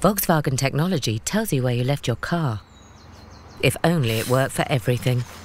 Volkswagen technology tells you where you left your car. If only it worked for everything.